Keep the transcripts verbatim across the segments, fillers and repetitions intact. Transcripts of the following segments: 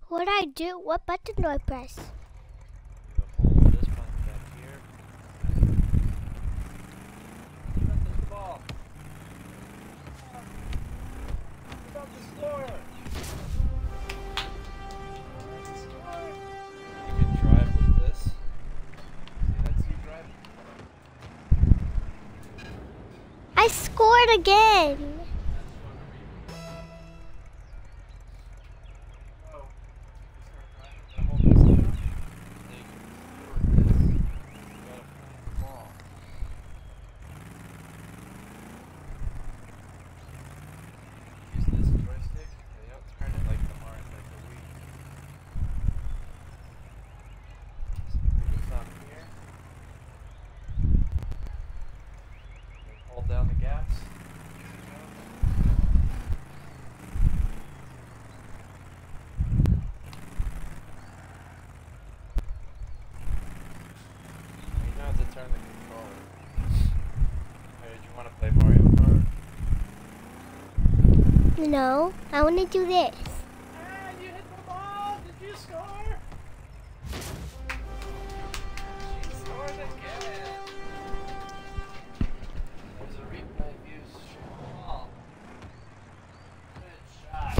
What I do? What button do I press? You hold this button back here. Press the ball. About to score. You can drive with this. See, that's you driving. I scored again. Hold down the gas. You don't have to turn the controller. Hey, do you want to play Mario Kart? No, I want to do this. Ah, you hit the ball! Did you score? She scored again! There's a replay view. Shoot the ball. Good shot.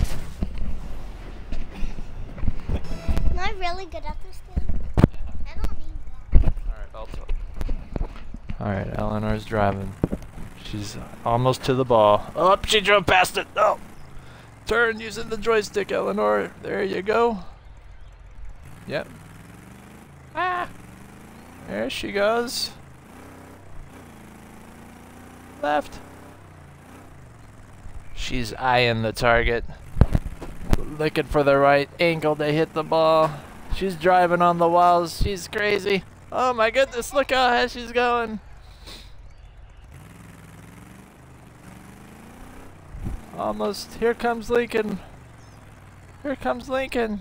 Am I really good at this game? I don't need that. Alright, I'll tell. Alright, Eleanor's driving. She's almost to the ball. Oh, she drove past it! No! Turn using the joystick, Eleanor. There you go. Yep. Ah! There she goes. Left. She's eyeing the target. Looking for the right angle to hit the ball. She's driving on the walls. She's crazy. Oh my goodness, look how high she's going. Almost. Here comes Lincoln. Here comes Lincoln.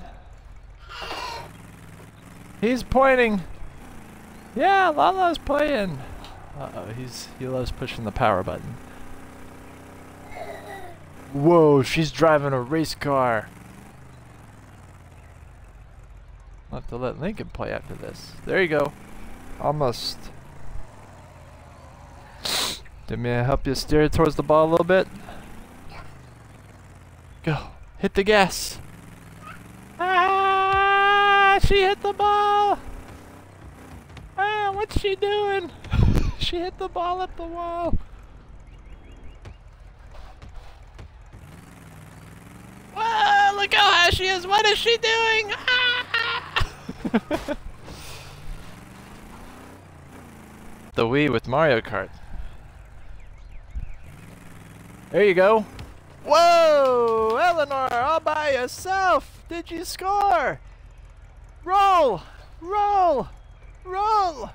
He's pointing. Yeah, Lala's playing. Uh-oh, he's he loves pushing the power button. Whoa, she's driving a race car. I'll have to let Lincoln play after this. There you go. Almost. Did me help you steer towards the ball a little bit? Go. Hit the gas. Ah, she hit the ball. Ah, what's she doing? She hit the ball up the wall. Whoa, look how high she is. What is she doing? Ah! The Wii with Mario Kart. There you go. Whoa! Eleanor, all by yourself! Did you score? Roll! Roll! Roll!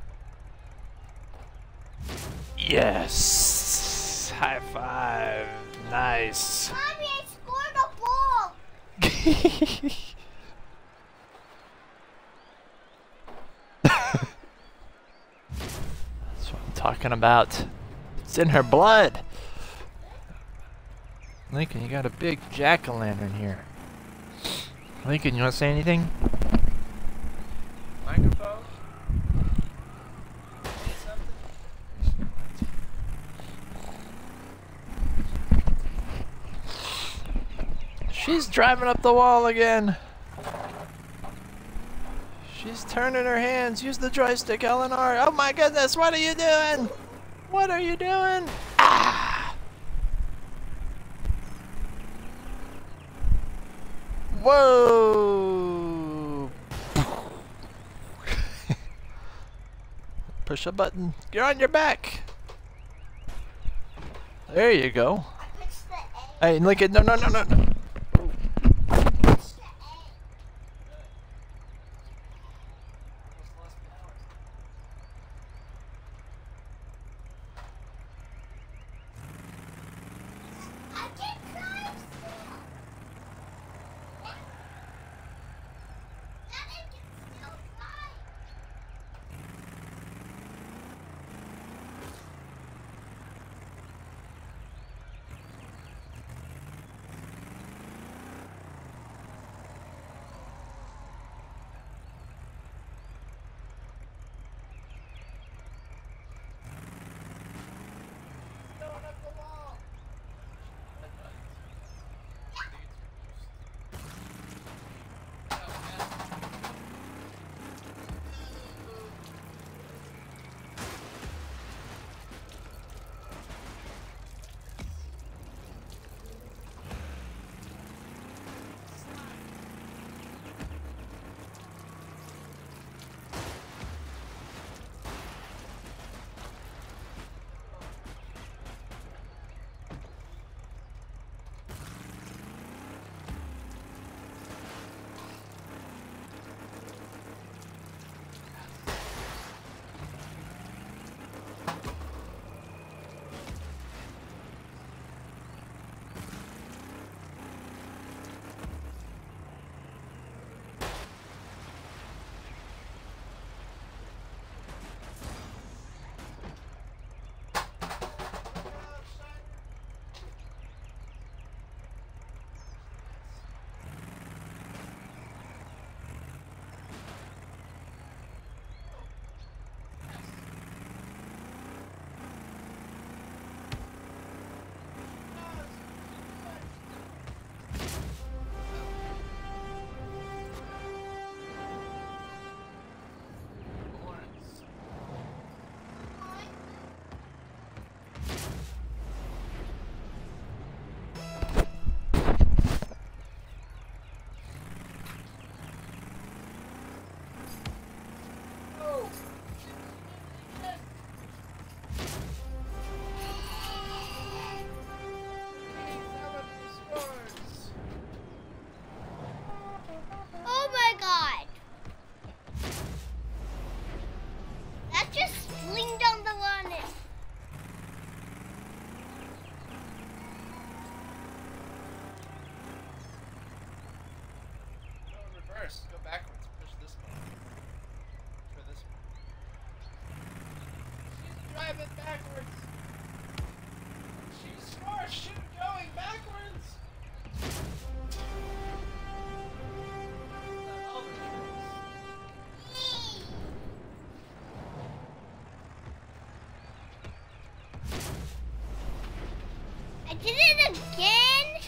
Yes! High five! Nice! Mommy, I scored a ball! That's what I'm talking about. It's in her blood! Lincoln, you got a big jack-o'-lantern here. Lincoln, you want to say anything? Microphone? Say something? She's driving up the wall again. She's turning her hands. Use the joystick, Eleanor. Oh my goodness, what are you doing? What are you doing? Ah! Whoa! Push a button. You're on your back. There you go. I pushed the A. Hey, Lincoln, no, no, no, no, no. Push the A. I can drive still. Daddy can still drive. reverse. Go backwards. Push this button. For this one. She's driving backwards. She's smart. She's going backwards. I did it again.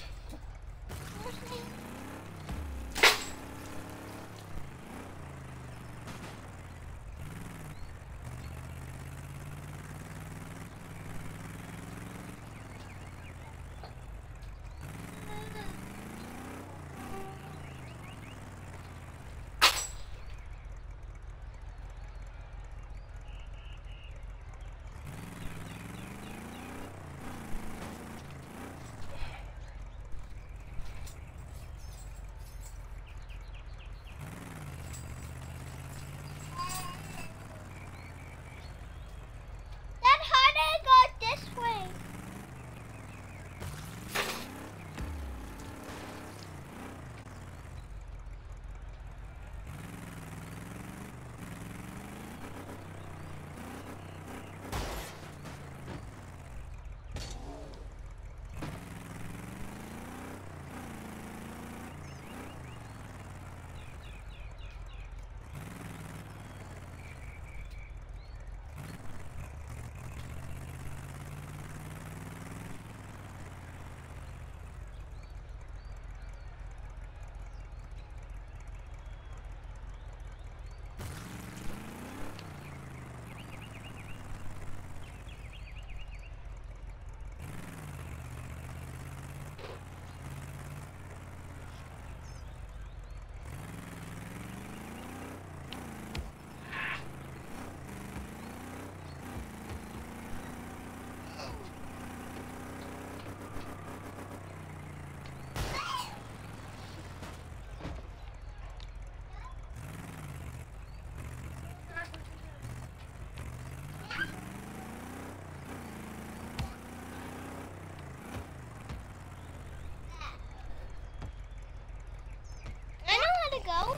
Go.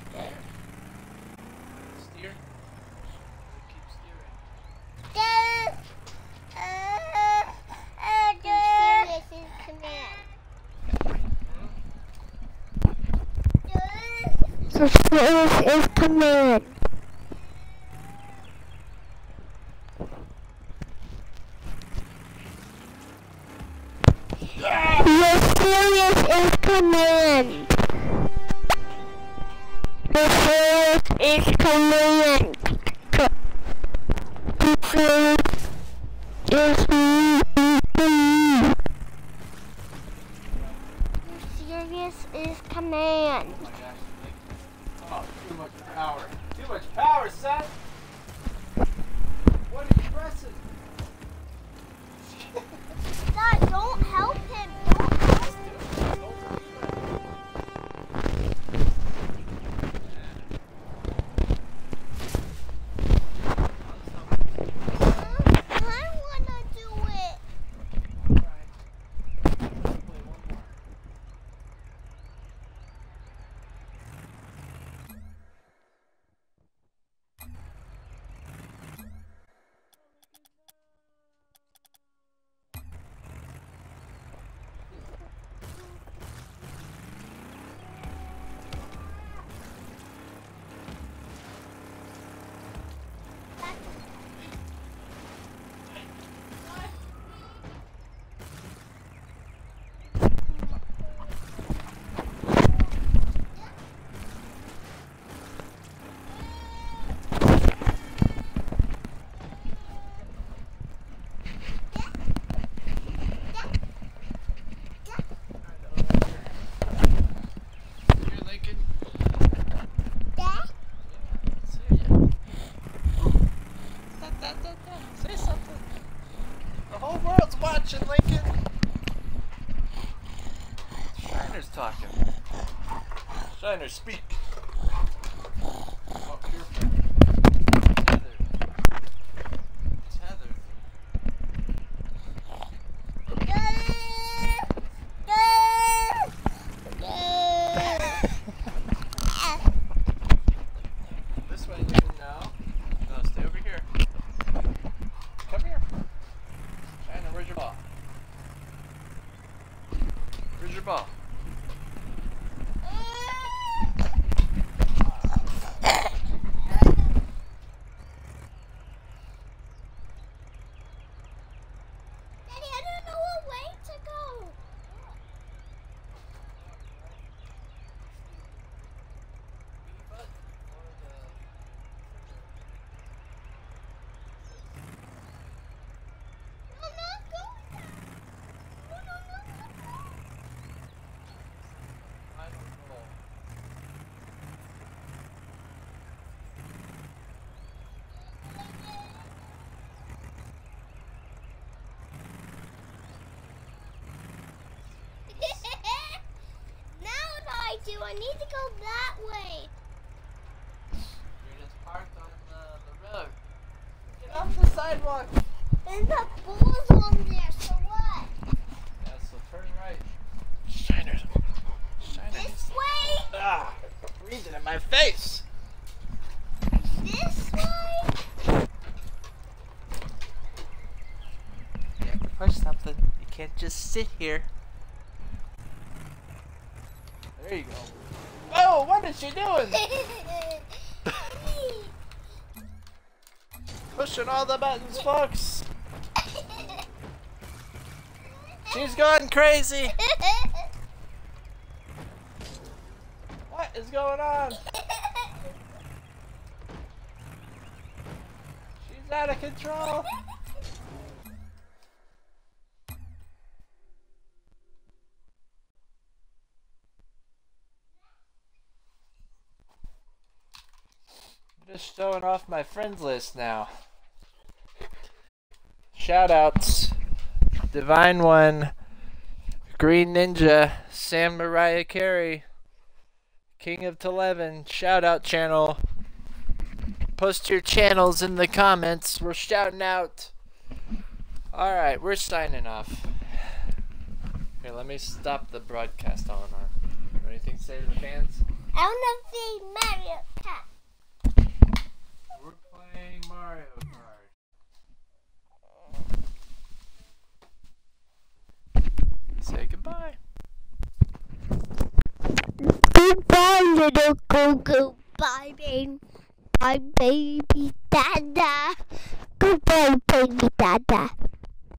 Steer. Keep steering. The, uh, uh, the, this is command. The, this is command. The serious is command. The serious is command. The serious is command. The serious is command. Oh my gosh. Oh, too much power. Too much power, son. What are you pressing? Dad, don't help him. Don't help him. Watching, Lincoln. Shiner's talking. Shiner, speak. Oh, careful. Tether. Tether. to. I need to go that way. You're just parked on the, the road. Get off the sidewalk. And the bull's on there, so what? Yeah, so turn right. Shiner. Shiner. This way? Ah, breathing in my face. This way? You have to push something. You can't just sit here. There you go. Oh, what is she doing? Pushing all the buttons, folks. She's going crazy. What is going on? She's out of control. I'm just showing off my friends list now. Shoutouts. Divine One, Green Ninja, Sam Mariah Carey, King of Televen, shout out channel. Post your channels in the comments. We're shouting out. Alright, we're signing off. Here, let me stop the broadcast, Eleanor. Anything to say to the fans? I want to see Mario Kart. We're playing Mario Kart. Say goodbye. Goodbye, little Goku. Bye, baby. Bye, baby dada. Goodbye, baby dada.